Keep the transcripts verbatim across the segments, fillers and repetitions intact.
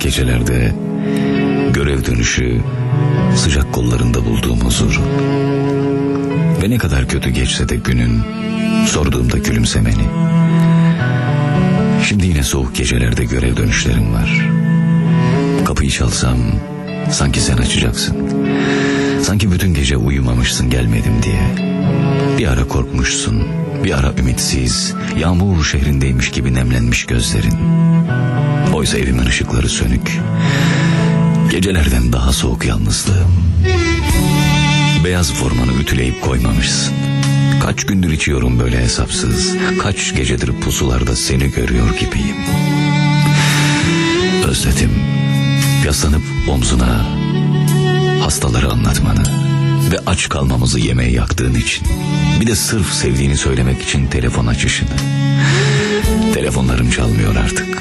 gecelerde görev dönüşü sıcak kollarında bulduğum huzuru ve ne kadar kötü geçse de günün sorduğumda gülümsemeni. Şimdi yine soğuk gecelerde görev dönüşlerim var. Kapıyı çalsam sanki sen açacaksın. Sanki bütün gece uyumamışsın gelmedim diye. Bir ara korkmuşsun, bir ara ümitsiz, yağmur şehrindeymiş gibi nemlenmiş gözlerin. Oysa evimin ışıkları sönük. Gecelerden daha soğuk yalnızlığım. Beyaz formanı ütüleyip koymamışsın. Kaç gündür içiyorum böyle hesapsız. Kaç gecedir pusularda seni görüyor gibiyim. Özledim yaslanıp omzuna hastaları anlatmanı ve aç kalmamızı yemeğe yaktığın için. Bir de sırf sevdiğini söylemek için telefon açışını. Telefonlarım çalmıyor artık.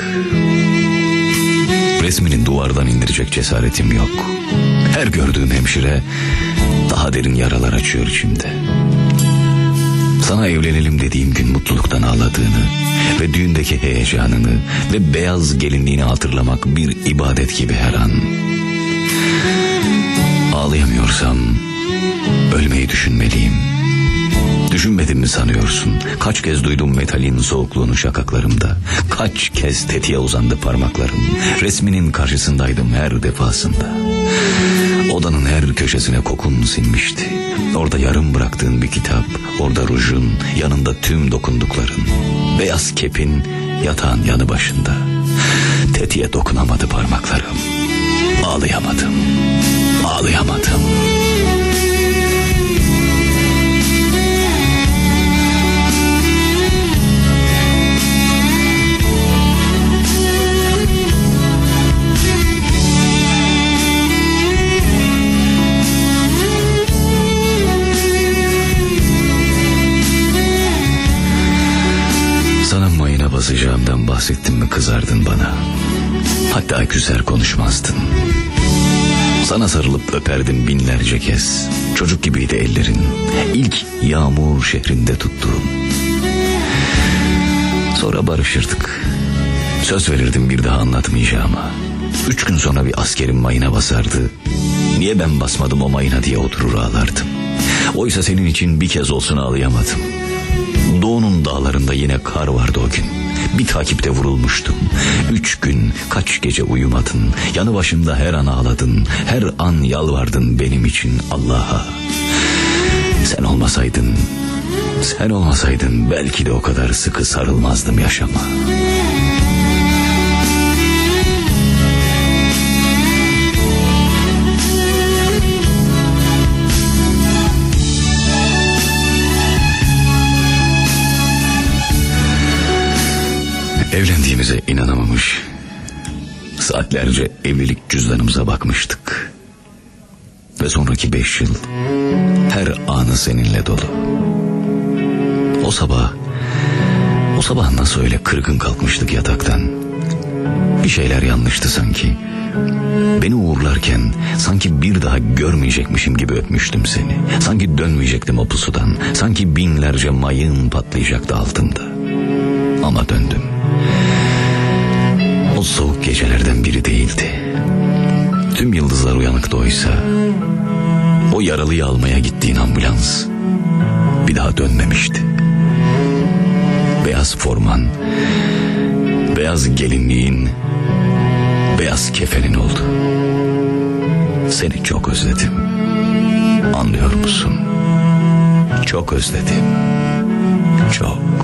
Resminin duvardan indirecek cesaretim yok. Her gördüğüm hemşire daha derin yaralar açıyor içimde. Sana evlenelim dediğim gün mutluluktan ağladığını ve düğündeki heyecanını ve beyaz gelinliğini hatırlamak bir ibadet gibi her an. Ağlayamıyorsam ölmeyi düşünmeliyim. Düşünmedim mi sanıyorsun? Kaç kez duydum metalin soğukluğunu şakaklarımda. Kaç kez tetiğe uzandı parmaklarım. Resminin karşısındaydım her defasında. Odanın her köşesine kokun sinmişti. Orada yarım bıraktığın bir kitap, orada rujun, yanında tüm dokundukların. Beyaz kepin yatağın yanı başında. Tetiğe dokunamadı parmaklarım. Ağlayamadım. Ağlayamadım. Sana mayına basacağımdan bahsettin mi kızardın bana. Hatta küser konuşmazdın. Sana sarılıp öperdim binlerce kez. Çocuk gibiydi ellerin. İlk yağmur şehrinde tuttuğum. Sonra barışırdık. Söz verirdim bir daha anlatmayacağıma. Üç gün sonra bir askerim mayına basardı. Niye ben basmadım o mayına diye oturur ağlardım. Oysa senin için bir kez olsun ağlayamadım. Doğunun dağlarında yine kar vardı o gün. Bir takipte vurulmuştum. Üç gün kaç gece uyumadın. Yanı başımda her an ağladın. Her an yalvardın benim için Allah'a. Sen olmasaydın, sen olmasaydın belki de o kadar sıkı sarılmazdım yaşama. Evlendiğimize inanamamış, saatlerce evlilik cüzdanımıza bakmıştık. Ve sonraki beş yıl her anı seninle dolu. O sabah, o sabah nasıl öyle kırgın kalkmıştık yataktan. Bir şeyler yanlıştı sanki. Beni uğurlarken sanki bir daha görmeyecekmişim gibi öpmüştüm seni. Sanki dönmeyecektim o pusudan. Sanki binlerce mayın patlayacaktı altında. Ama döndüm. O soğuk gecelerden biri değildi. Tüm yıldızlar uyanıktı oysa. O yaralıyı almaya gittiğin ambulans bir daha dönmemişti. Beyaz forman, beyaz gelinliğin, beyaz kefenin oldu. Seni çok özledim. Anlıyor musun? Çok özledim. Çok.